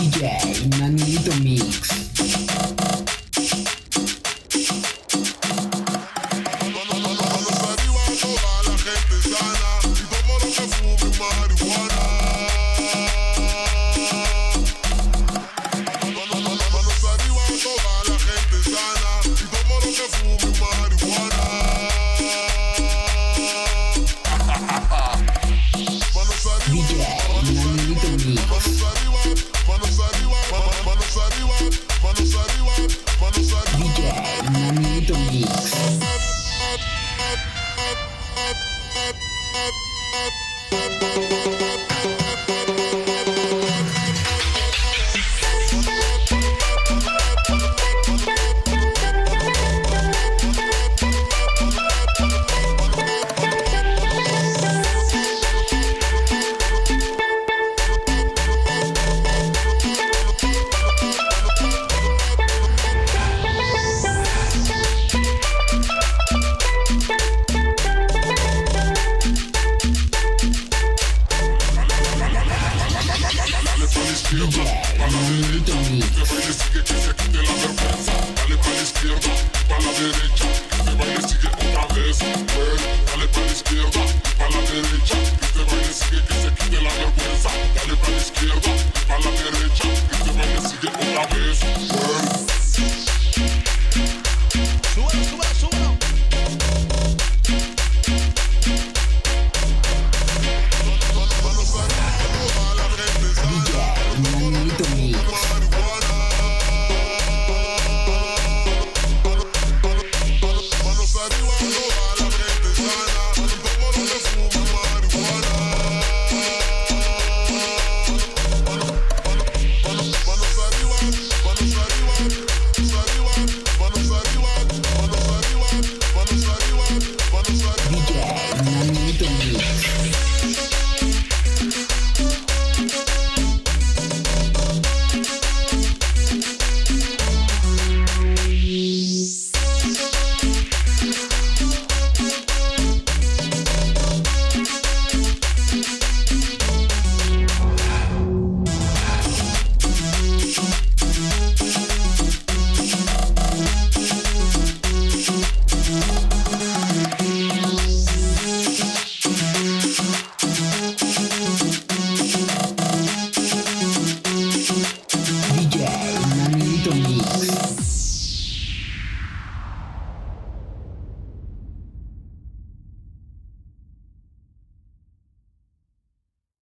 DJ Nanielito Mix. Manos arriba, toda la gente sana y todo lo que fume marihuana. Manos arriba, toda la gente sana y todo lo que fume marihuana. Manos arriba, DJ Nanielito Mix. manos arriba, manos arriba, manos arriba, manos arriba, manos arriba. DJ Nanielito Mix. DJ Nanielito Mix. Que baile sigue, que se quite la vergüenza. Dale para la izquierda, para la derecha. Que baile sigue otra vez. Dale para la izquierda, para la derecha. Que baile sigue, que se quite la vergüenza.